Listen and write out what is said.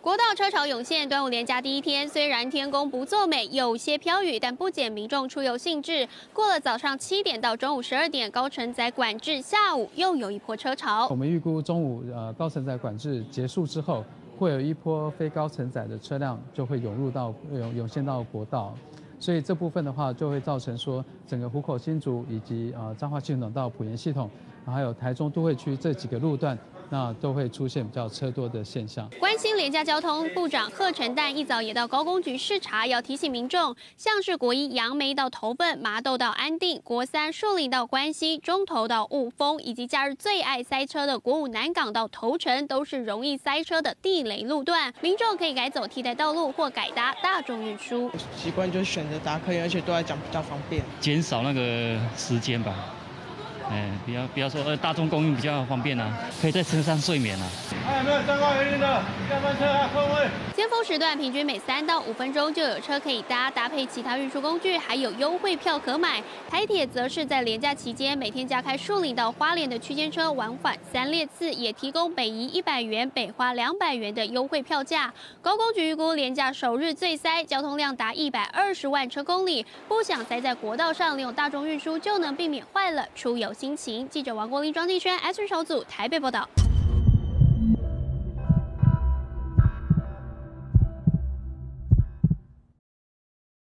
国道车潮涌现，端午连假第一天，虽然天公不作美，有些飘雨，但不减民众出游兴致。过了早上7点到中午12点，高承载管制，下午又有一波车潮。 我们预估中午高承载管制结束之后，会有一波非高承载的车辆就会涌现到国道。 所以这部分的话，就会造成说整个湖口新竹以及彰化系统到埔盐系统，还有台中都会区这几个路段，那都会出现比较车多的现象。 关心廉价交通，部长贺陈旦一早也到高工局视察，要提醒民众，像是国一杨梅到头份、麻豆到安定、国三树林到关西、中投到雾峰，以及假日最爱塞车的国五南港到头城，都是容易塞车的地雷路段，民众可以改走替代道路或改搭大众运输。 习惯就是选择搭客运，而且对我来讲比较方便， 减少那个时间吧。比较说大众公寓比较方便啊，可以在车上睡眠啊。 有没有相关原因的下班车啊，空位。 尖峰时段平均每3到5分钟就有车可以搭，搭配其他运输工具，还有优惠票可买。台铁则是在连假期间每天加开树林到花莲的区间车往返3列次，也提供北宜100元、北花200元的优惠票价。高工局预估连假首日最塞，交通量达120万车公里，不想塞在国道上，利用大众运输就能避免坏了出游心情。记者王国林、庄敬轩、S 小组台北报道。